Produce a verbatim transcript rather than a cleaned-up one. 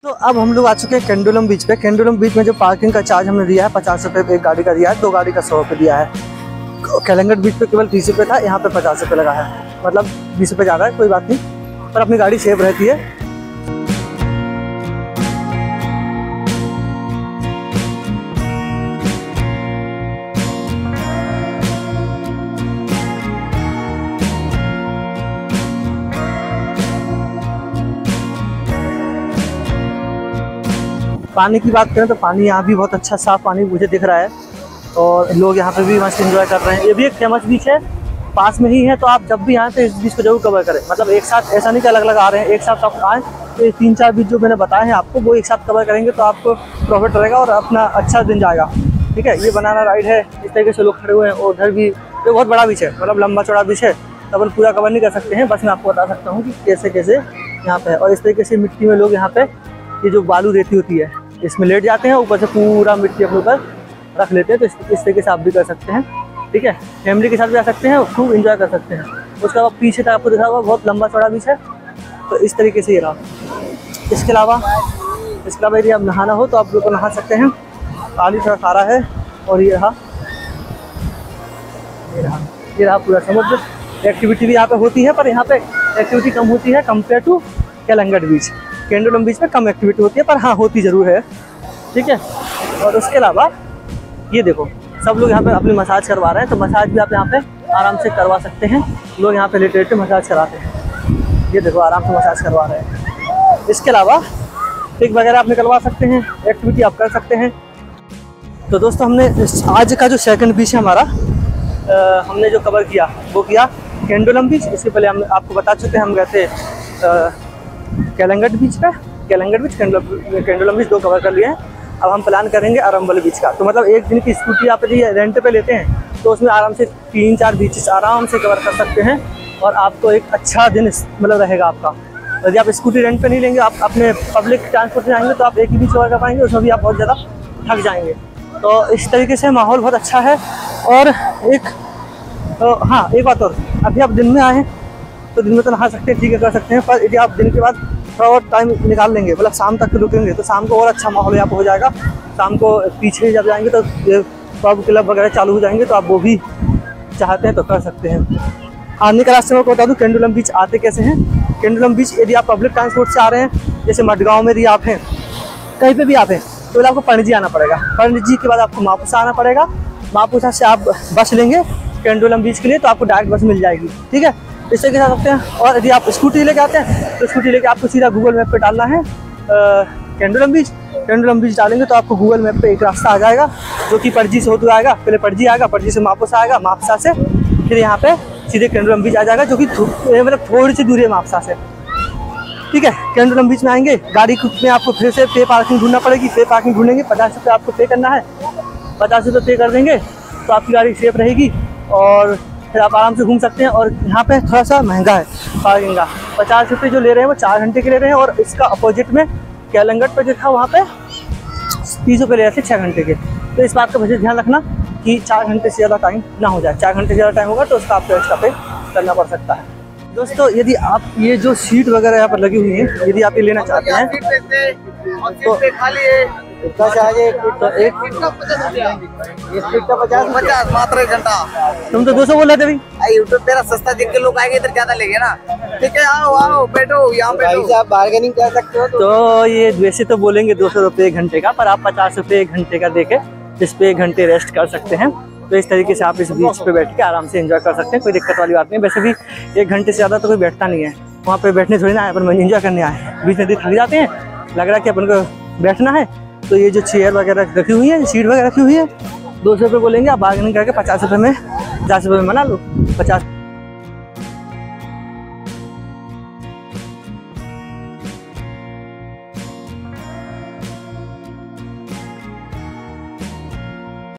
तो अब हम लोग आ चुके हैं केंडुलम बीच पे। केंडुलम बीच में जो पार्किंग का चार्ज हमने दिया है पचास रुपये एक गाड़ी का दिया है, दो गाड़ी का सौ रुपये दिया है। केलंगट बीच पे केवल तीस रुपये था, यहाँ पे पचास रुपये लगा है, मतलब बीस रुपये ज़्यादा है, कोई बात नहीं, पर अपनी गाड़ी सेफ रहती है। पानी की बात करें तो पानी यहाँ भी बहुत अच्छा साफ पानी मुझे दिख रहा है और लोग यहाँ पे भी मस्त एंजॉय कर रहे हैं। ये भी एक फेमस बीच है, पास में ही है, तो आप जब भी यहाँ पे इस बीच को जरूर कवर करें। मतलब एक साथ ऐसा नहीं कि अलग अलग आ रहे हैं, एक साथ आप आएँ तो तीन चार बीच जो मैंने बताए हैं आपको वो एक साथ कवर करेंगे तो आपको प्रॉफिट रहेगा और अपना अच्छा दिन जाएगा। ठीक है, ये बनाना राइड है, इस तरीके से लोग खड़े हुए हैं और उधर भी ये बहुत बड़ा बीच है, मतलब लंबा चौड़ा बीच है, तो अपन पूरा कवर नहीं कर सकते हैं, बस मैं आपको बता सकता हूँ कि कैसे कैसे यहाँ पे है। और इस तरीके से मिट्टी में लोग यहाँ पे ये जो बालू रेती होती है इसमें लेट जाते हैं, ऊपर से पूरा मिट्टी अपने ऊपर रख लेते हैं। तो इस, इस तरीके से आप भी कर सकते हैं। ठीक है, फैमिली के साथ भी आ सकते हैं और खूब एंजॉय कर सकते हैं। उसके बाद पीछे तक आपको दिखा होगा बहुत लंबा चौड़ा बीच है, तो इस तरीके से ये रहा। इसके अलावा इसके अलावा यदि आप नहाना हो तो आप लोग नहा सकते हैं। पानी थोड़ा खारा है और ये रहा ये रहा ये रहा पूरा समुद्र। एक्टिविटी भी यहाँ पे होती है, पर यहाँ पे एक्टिविटी कम होती है कंपेयर टू केलंगट बीच। केंडुलम बीच में कम एक्टिविटी होती है, पर हाँ होती ज़रूर है। ठीक है, और उसके अलावा ये देखो सब लोग यहाँ पे अपनी मसाज करवा रहे हैं, तो मसाज भी आप यहाँ पे आराम से करवा सकते हैं। लोग यहाँ पे लेटे लेटे मसाज कराते हैं, ये देखो आराम से मसाज करवा रहे हैं। इसके अलावा पिक वगैरह आप निकलवा सकते हैं, एक्टिविटी आप कर सकते हैं। तो दोस्तों हमने आज का जो सेकंड बीच है हमारा आ, हमने जो कवर किया वो किया केंडुलम बीच। इससे पहले हम आपको बता चुके हैं हम गए थे केलंगट बीच पे, केलंगट बीच केंडुलम बीच दो कवर कर लिए हैं। अब हम प्लान करेंगे अरंबल बीच का। तो मतलब एक दिन की स्कूटी आप यदि रेंट पे लेते हैं तो उसमें आराम से तीन चार बीचेस आराम से कवर कर सकते हैं और आपको एक अच्छा दिन मतलब रहेगा आपका। यदि आप स्कूटी रेंट पे नहीं लेंगे, आप अपने पब्लिक ट्रांसपोर्ट से जाएंगे तो आप एक ही बीच कवर कर पाएंगे, उसमें भी आप बहुत ज़्यादा थक जाएंगे। तो इस तरीके से माहौल बहुत अच्छा है। और एक तो हाँ एक बात और, अभी आप दिन में आए हैं तो दिन में तो नहा सकते हैं, ठीक है कर सकते हैं, पर यदि आप दिन के बाद थोड़ा और टाइम निकाल लेंगे, मतलब शाम तक रुकेंगे तो शाम को और अच्छा माहौल यहाँ पर हो जाएगा। शाम को पीछे जब जाएंगे तो पब क्लब वगैरह चालू हो जाएंगे, तो आप वो भी चाहते हैं तो कर सकते हैं। आने का रास्ते में आपको बता दूँ केंडुलम बीच आते कैसे हैं। केंडुलम बीच यदि आप पब्लिक ट्रांसपोर्ट से आ रहे हैं, जैसे मडगांव में यदि आप हैं, कहीं पे भी आप हैं, तो आपको पणजी आना पड़ेगा। पणजी के बाद आपको मापुसा आना पड़ेगा। मापुसा से आप बस लेंगे केंडुलम बीच के लिए, तो आपको डायरेक्ट बस मिल जाएगी। ठीक है, इस तरीके से आ सकते हैं। और यदि आप स्कूटी लेके आते हैं तो स्कूटी लेके आपको सीधा गूगल मैप पे डालना है केंडुलम बीच। केंडुलम बीच डालेंगे तो आपको गूगल मैप पे एक रास्ता आ जाएगा जो कि पणजी से होते आएगा। पहले पणजी आएगा, पणजी से मापुसा आएगा, मापुसा से फिर यहाँ पे सीधे केंडुलम बीच आ जाएगा, जो कि मतलब थोड़ी सी दूरी है मापुसा से। ठीक है, केंडुलम बीच में आएंगे, गाड़ी में आपको फिर से पे पार्किंग ढूंढना पड़ेगी। पे पार्किंग ढूंढेंगे, पचास रुपये आपको पे करना है, पचास रुपये पे कर देंगे तो आपकी गाड़ी सेफ रहेगी और फिर आप आराम से घूम सकते हैं। और यहाँ पे थोड़ा सा महंगा है पार्किंग का, पचास रुपये जो ले रहे हैं वो चार घंटे के ले रहे हैं, और इसका अपोजिट में केलंगट पे जो था वहाँ पे तीस रुपये ले रहे थे छः घंटे के। तो इस बात का मुझे ध्यान रखना कि चार घंटे से ज़्यादा टाइम ना हो जाए। चार घंटे से ज़्यादा टाइम होगा तो उसका आपको एक्स्ट्रा पे करना पड़ सकता है। दोस्तों यदि आप ये जो सीट वगैरह यहाँ पर लगी हुई है, यदि आप ये लेना चाहते हैं तो पचास मात्र एक घंटा। तुम तो दो सौ बोल रहे थे भाई। यूट्यूब तेरा सस्ता देख के लोग आएंगे इधर ज्यादा लेंगे ना। ठीक है, आओ आओ बैठो यहाँ पे, आप बार्गेनिंग कर सकते हो। तो ये वैसे तो बोलेंगे दो सौ रुपये एक घंटे का, पर आप पचास रुपये एक घंटे का देके इस पे एक घंटे रेस्ट कर सकते हैं। तो इस तरीके से आप इस बीच पे बैठ के आराम से एंजॉय कर सकते हैं, कोई दिक्कत वाली बात नहीं। वैसे भी एक घंटे से ज़्यादा तो कोई बैठता नहीं है वहाँ पे, बैठने थोड़ी ना आए, अपन एंजॉय करने आए। बीच नदी थक जाते हैं, लग रहा है कि अपन को बैठना है, तो ये जो चेयर वगैरह रखी हुई है, सीट वगैरह रखी हुई है, दो सौ रुपये बोलेंगे, आप बार्गेनिंग करके पचास रुपये में पचास रुपये में मना लो। पचास